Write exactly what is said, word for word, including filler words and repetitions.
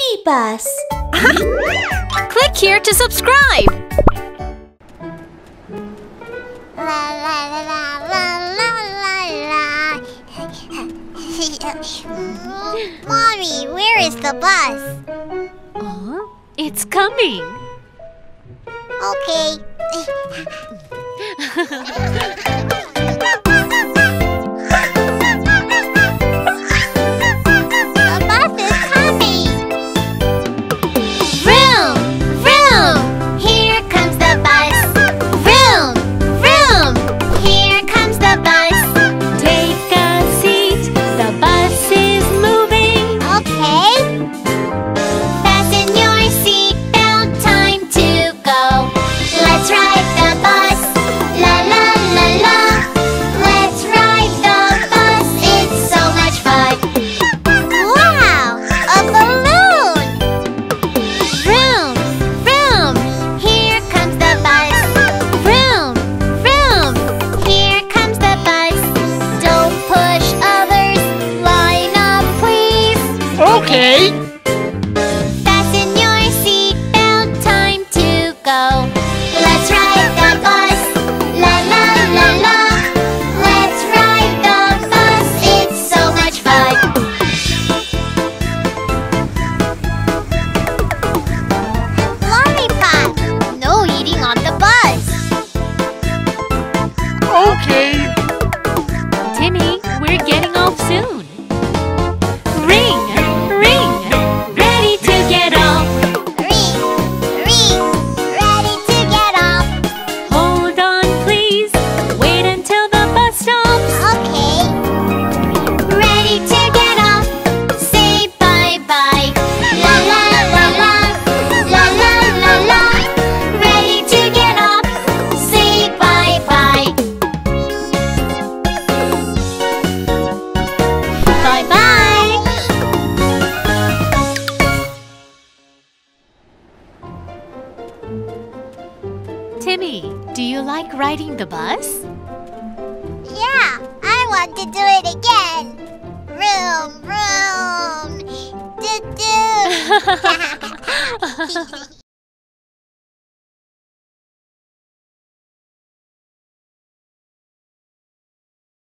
Mommy Bus. Click here to subscribe. La la la la la la la. Mommy, where is the bus? Uh, it's coming. Okay. The bus is coming. Vroom, vroom. Here comes the bus. Vroom, vroom. Here comes the bus. Take a seat. The bus is moving. Okay. Fasten your seatbelt. Time to go. Let's ride the bus. La la la la. Let's ride the bus. It's so much fun. Wow! A balloon! Vroom, vroom. Here comes the bus. Vroom, vroom. Here comes the bus. Don't push others. Line up, please. Okay. Fasten your seatbelt. Time to go. Let's ride the bus. La la la la. Let's ride the bus. It's so much fun. Lollipop. No eating on the bus. Okay. Timmy, we're getting off soon. Ring, ring. Ready to get off. Ring, ring. Ready to get off. Hold on, please. Wait until the bus stops. Okay. Ready to get off. Say bye-bye. La la la la. La la la la. Ready to get off. Say bye-bye. Bye-bye. Timmy, do you like riding the bus? Yeah, I want to do it again. Vroom, vroom. Doo-doo.